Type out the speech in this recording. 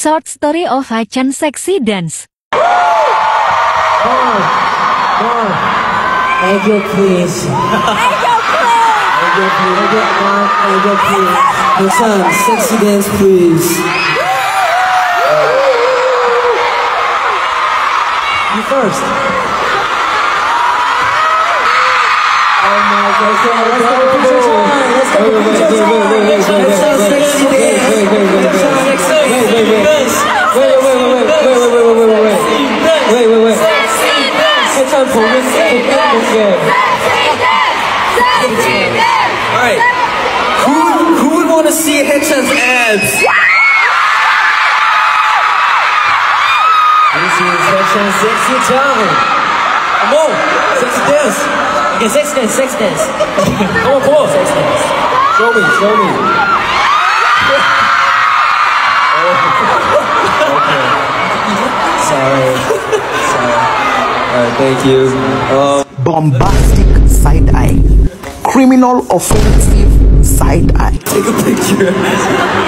Short story of Haechan sexy dance. Aegyo, please. Aegyo, please. Aegyo, please. Aegyo, please. Haechan, sexy dance, please. You first. Oh my God! Let's go, Haechan. Let's go, Haechan. Sexy dance. Wait. Haechan, alright. Who would want to see Haechan's abs? This is Haechan's sexy time. Come on, sexy dance. Okay, sex dance. Come on. Sex dance. Show me. Okay. Sorry. Alright, thank you. Bombastic side eye. Criminal offensive side eye. Take a picture.